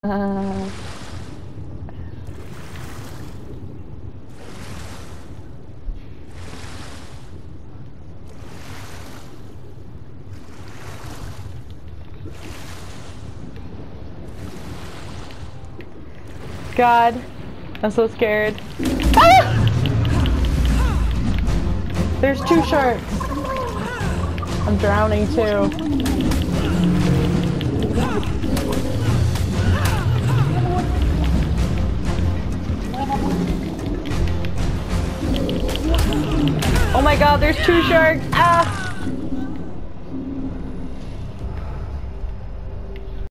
God, I'm so scared. Ah! There's 2 sharks. I'm drowning too. Oh my God, there's 2 sharks. Ah!